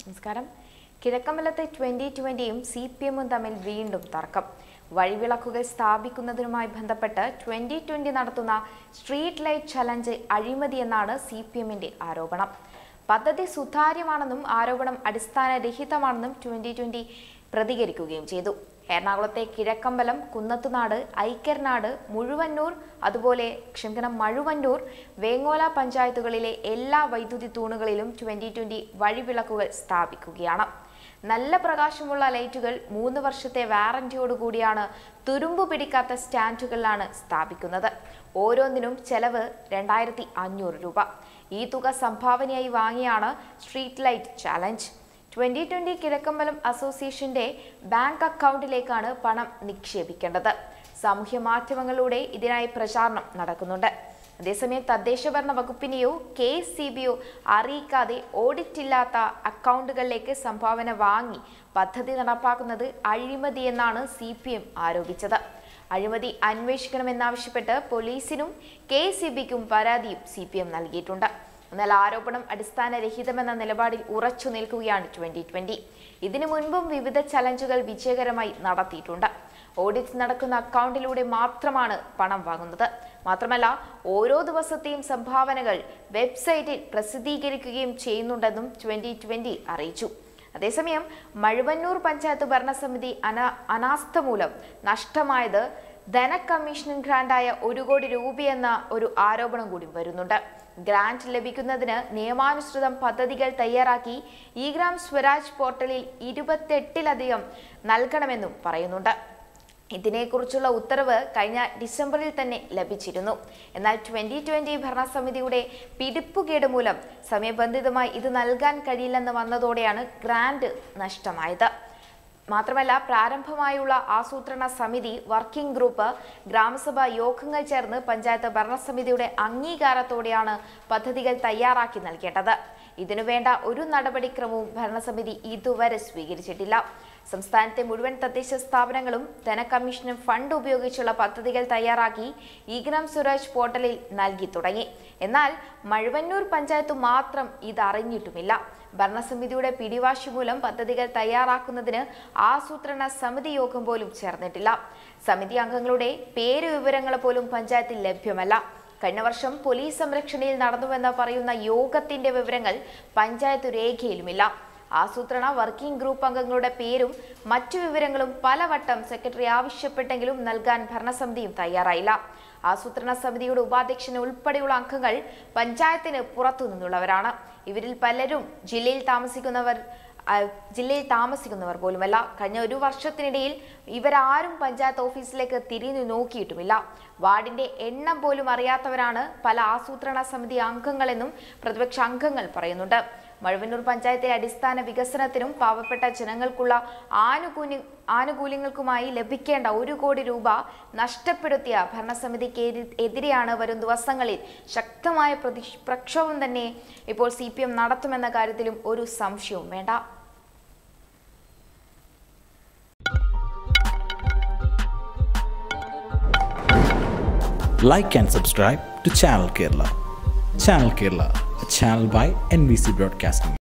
നമസ്കാരം. കിഴക്കമ്പലത്തെ 2020യും Cpimഉം തമ്മിൽ വീണ്ടും തർക്കം. വഴിവിളക്കുകൾ സ്ഥാപിക്കുന്നതിനുമായി ബന്ധപ്പെട്ട് 2020 നടത്തുന്ന സ്ട്രീറ്റ് ലൈറ്റ് ചലഞ്ച് അഴിമതിയെന്നാണ് Cpimന്റെ ആരോപണം. പദ്ധതി സുതാര്യമാണെന്നും ആരോപണം അടിസ്ഥാനരഹിതമാണെന്നും 2020 പ്രതികരിക്കുകയും ചെയ്തു. എറണാകുളത്തെ കിഴക്കമ്പലം, കുന്നത്തുനാട്, ഐക്കരനാട്, മഴുവന്നൂർ, വേങ്ങോല പഞ്ചായത്തുകളിലെ എല്ലാ വൈദ്യുതി തൂണുകളിലും 2020 വഴിവിളക്കുകൾ സ്ഥാപിക്കുകയാണ്. നല്ല പ്രകാശമുള്ള ലൈറ്റുകൾ 3 വർഷത്തെ വാറന്റിയോടുകൂടിയാണ് തുരുമ്പു പിടിക്കാത്ത സ്റ്റാൻഡുകളിലാണ് സ്ഥാപിക്കുന്നത്. ഓരോന്നിനും ചെലവ് 2500 രൂപ. ഈ തുക സംഭാവനയായി വാങ്ങിയാണ് സ്ട്രീറ്റ് ലൈറ്റ് ചാലഞ്ച്. 2020 കിഴക്കമ്പലം അസോസിയേഷന്റെ ബാങ്ക് അക്കൗണ്ടിലേക്കാണ് പണം നിക്ഷേപിക്കേണ്ടത്. സാമൂഹ്യ മാധ്യമങ്ങളിലൂടെ ഇതിനായി പ്രചാരണം നടക്കുന്നുണ്ട്. അതേസമയം തദ്ദേശഭരണ വകുപ്പിനെയോ KSCBയോ അറിയിക്കാതെ ഓഡിറ്റില്ലാത്ത അക്കൗണ്ടുകളിലേക്ക് സംഭാവന വാങ്ങി പദ്ധതി നടപ്പാക്കുന്നത് അഴിമതിയെന്നാണ് Cpim ആരോപിച്ചത്. അഴിമതി അന്വേഷിക്കണമെന്നാവശ്യപ്പെട്ട് പോലീസിനും KSCBക്കും പരാതിയും Cpim നൽകിയിട്ടുണ്ട്. എന്നാൽ ആരോപണം അടിസ്ഥാനരഹിതമെന്ന നിലപാടിൽ ഉറച്ചു നിൽക്കുകയാണ് 2020. ഇതിനു മുൻപും വിവിധ ചലഞ്ചുകൾ വിജയകരമായി നടത്തിയിട്ടുണ്ട്. ഓഡിറ്റ് നടക്കുന്ന അക്കൗണ്ടിലൂടെ മാത്രമാണ് പണം വാങ്ങുന്നത്. മാത്രമല്ല, ഓരോ ദിവസത്തെയും സംഭാവനകൾ വെബ്സൈറ്റിൽ പ്രസിദ്ധീകരിക്കുകയും ചെയ്യുന്നുണ്ടെന്നും 2020 അറിയിച്ചു. അതേസമയം മഴുവന്നൂർ പഞ്ചായത്ത് ഭരണസമിതി അനാസ്ഥ മൂലം നഷ്ടമായത് ധനകമ്മീഷൻ ഗ്രാന്റായ 1 കോടി രൂപയെന്ന ഒരു ആരോപണം കൂടി വരുന്നുണ്ട്. ഗ്രാന്റ് ലഭിക്കുന്നതിന് നിയമാനുസൃതം പദ്ധതികൾ തയ്യാറാക്കി ഇഗ്രാം സ്വരാജ് പോർട്ടലിൽ 28ലധികം നൽകണമെന്നും പറയുന്നുണ്ട്. ഇതിനെക്കുറിച്ചുള്ള ഉത്തരവ് കഴിഞ്ഞ ഡിസംബറിൽ തന്നെ ലഭിച്ചിരുന്നു. എന്നാൽ 2020 ഭരണസമിതിയുടെ പിടിപ്പുകേട് മൂലം സമയബന്ധിതമായി ഇത് നൽകാൻ കഴിയില്ലെന്ന് വന്നതോടെയാണ് ഗ്രാന്റ് നഷ്ടമായത്. മാത്രമല്ല, പ്രാരംഭമായുള്ള ആസൂത്രണ സമിതി, വർക്കിംഗ് ഗ്രൂപ്പ്, ഗ്രാമസഭാ യോഗങ്ങൾ ചേർന്ന് പഞ്ചായത്ത് ഭരണസമിതിയുടെ അംഗീകാരത്തോടെയാണ് പദ്ധതികൾ തയ്യാറാക്കി നൽകേണ്ടത്. ഇതിനുവേണ്ട ഒരു നടപടിക്രമവും ഭരണസമിതി ഇതുവരെ സ്വീകരിച്ചിട്ടില്ല. സംസ്ഥാനത്തെ മുഴുവൻ തദ്ദേശ സ്ഥാപനങ്ങളും ധനകമ്മീഷനും ഫണ്ട് ഉപയോഗിച്ചുള്ള പദ്ധതികൾ തയ്യാറാക്കി ഇഗ്രാം സ്വരാജ് പോർട്ടലിൽ നൽകി തുടങ്ങി. എന്നാൽ മഴുവന്നൂർ പഞ്ചായത്ത് മാത്രം ഇതറിഞ്ഞിട്ടുമില്ല. ഭരണസമിതിയുടെ പിടിവാശി മൂലം പദ്ധതികൾ തയ്യാറാക്കുന്നതിന് ആസൂത്രണ സമിതി യോഗം പോലും ചേർന്നിട്ടില്ല. സമിതി അംഗങ്ങളുടെ പേര് വിവരങ്ങൾ പോലും പഞ്ചായത്തിൽ ലഭ്യമല്ല. കഴിഞ്ഞ വർഷം പോലീസ് സംരക്ഷണയിൽ നടന്നുവെന്ന് പറയുന്ന യോഗത്തിന്റെ വിവരങ്ങൾ പഞ്ചായത്ത് രേഖയിലുമില്ല. ആസൂത്രണ വർക്കിംഗ് ഗ്രൂപ്പ് അംഗങ്ങളുടെ പേരും മറ്റു വിവരങ്ങളും പലവട്ടം സെക്രട്ടറി ആവശ്യപ്പെട്ടെങ്കിലും നൽകാൻ ഭരണസമിതിയും തയ്യാറായില്ല. ആസൂത്രണ സമിതിയുടെ ഉപാധ്യക്ഷൻ ഉൾപ്പെടെയുള്ള അംഗങ്ങൾ പഞ്ചായത്തിന് പുറത്തുനിന്നുള്ളവരാണ്. ഇവരിൽ പലരും ജില്ലയിൽ താമസിക്കുന്നവർ പോലുമല്ല. കഴിഞ്ഞ 1 വർഷത്തിനിടയിൽ ഇവരാരും പഞ്ചായത്ത് ഓഫീസിലേക്ക് തിരിഞ്ഞു നോക്കിയിട്ടുമില്ല. വാർഡിന്റെ എണ്ണം പോലും അറിയാത്തവരാണ് പല ആസൂത്രണ സമിതി അംഗങ്ങളെന്നും പ്രതിപക്ഷ അംഗങ്ങൾ പറയുന്നുണ്ട്. മഴുവന്നൂർ പഞ്ചായത്തിലെ അടിസ്ഥാന വികസനത്തിനും പാവപ്പെട്ട ജനങ്ങൾക്കുള്ള ആനുകൂല്യങ്ങൾക്കുമായി ലഭിക്കേണ്ട 1 കോടി രൂപ നഷ്ടപ്പെടുത്തിയ ഭരണസമിതിക്ക് എതിരെയാണ് വരും ദിവസങ്ങളിൽ ശക്തമായ പ്രക്ഷോഭം തന്നെ ഇപ്പോൾ Cpim നടത്തുമെന്ന കാര്യത്തിലും ഒരു സംശയവും വേണ്ട. Like and subscribe to Channel Kerala. Channel Kerala, a channel by NBC Broadcasting.